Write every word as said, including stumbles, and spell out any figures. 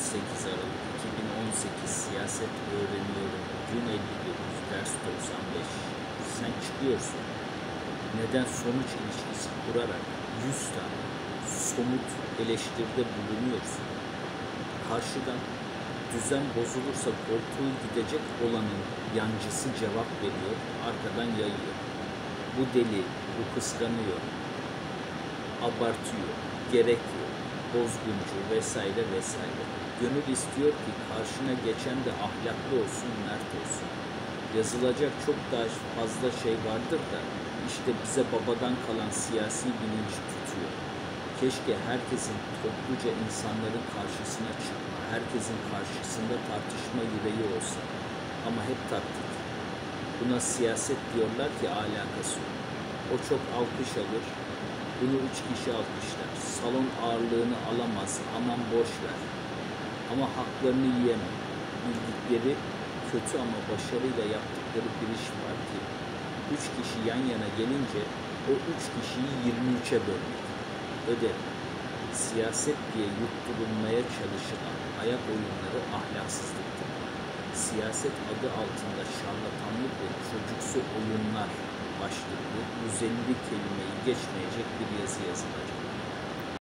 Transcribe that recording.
sekiz Aralık iki bin on sekiz Siyaset öğreniyorum. Gün elli dokuz, ders doksan beş. Sen çıkıyorsun. Neden sonuç ilişkisi kurarak yüz tane somut eleştiride bulunuyorsun. Karşıdan düzen bozulursa koltuğu gidecek olanın yancısı cevap veriyor, arkadan yayıyor. Bu deli, bu kıskanıyor, abartıyor, gerek yok, bozguncu vesaire vesaire. Gönül istiyor ki karşına geçen de ahlaklı olsun, mert olsun. Yazılacak çok daha fazla şey vardır da işte bize babadan kalan siyasi bilinci tutuyor. Keşke herkesin topluca insanların karşısına çıkma, herkesin karşısında tartışma yüreği olsa. Ama hep taktik. Buna siyaset diyorlar ki alakası yok. O çok alkış alır, bunu üç kişi alkışlar. Salon ağırlığını alamaz, aman boş ver. Ama haklarını yiyemem. Bildikleri kötü ama başarıyla yaptıkları bir iş var ki üç kişi yan yana gelince o üç kişiyi yirmi üçe bölmek. Ödev. Siyaset diye yutturulmaya çalışılan ayak oyunları ahlaksızlıktır. Siyaset adı altında şarlatanlık ve çocuksu oyunlar başlıklı yüz elli kelimeyi geçmeyecek bir yazı yazılacak.